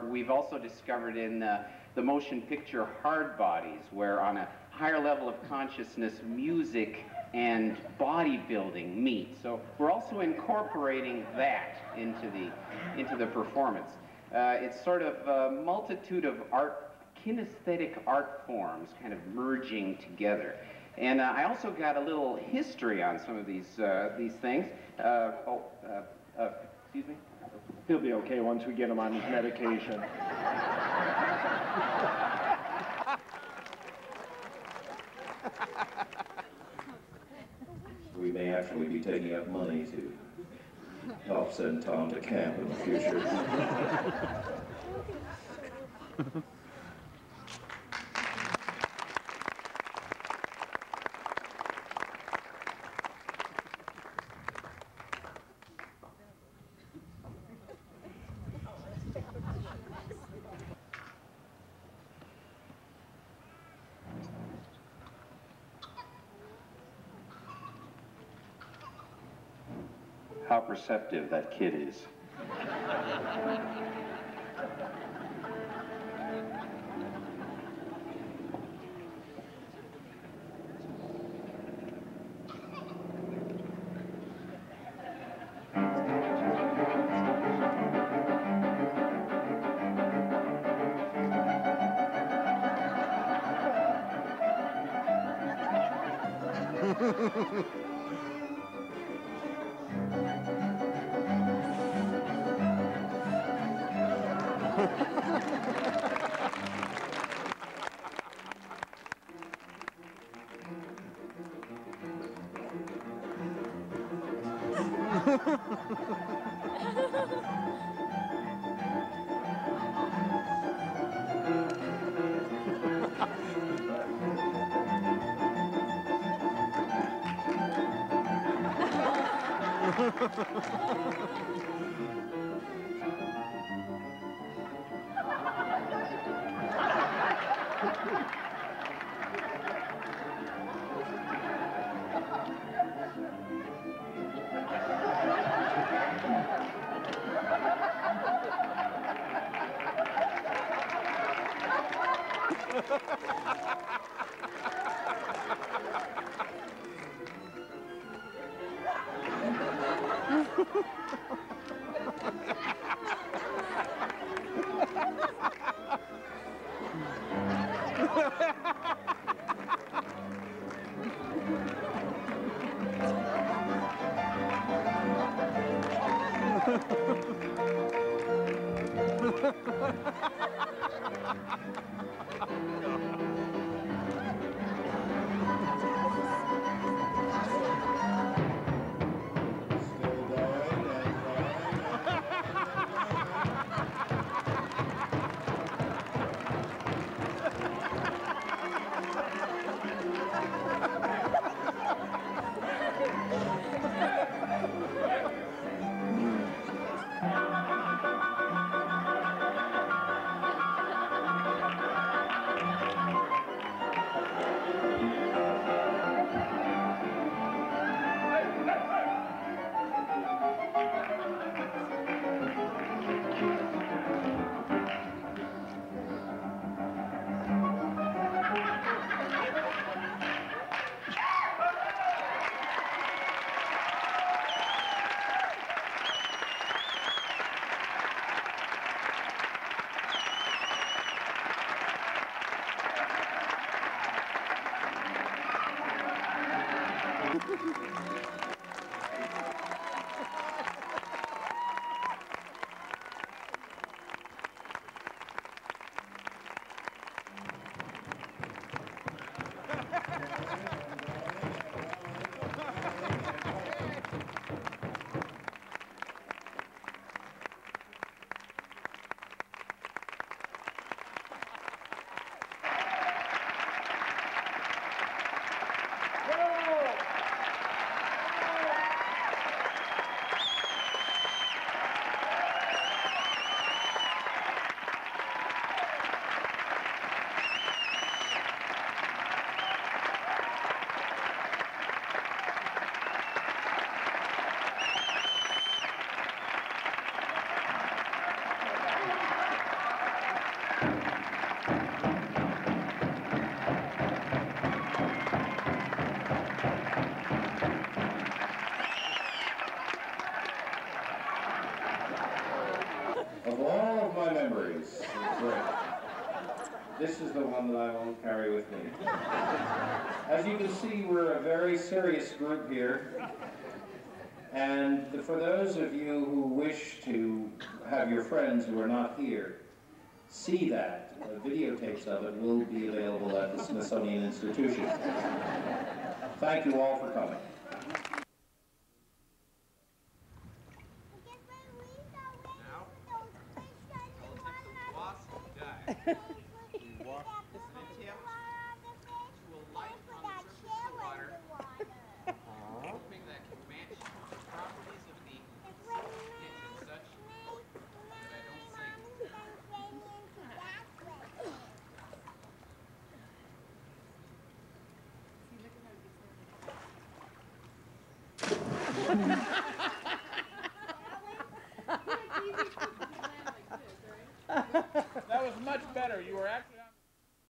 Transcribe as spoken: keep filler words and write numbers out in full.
or we've also discovered in uh, the motion picture Hard Bodies, where on a higher level of consciousness, music and bodybuilding meet. So we're also incorporating that into the, into the performance. Uh, it's sort of a multitude of art, kinesthetic art forms kind of merging together. And uh, I also got a little history on some of these, uh, these things. Uh, oh, uh, uh, excuse me? He'll be okay once we get him on his medication. We may actually be taking up money to help send Tom to camp in the future. How perceptive that kid is. This is the one that I won't carry with me. As you can see, we're a very serious group here. And for those of you who wish to have your friends who are not here see that, uh, videotapes of it will be available at the Smithsonian Institution. Thank you all for coming. Ha ha ha!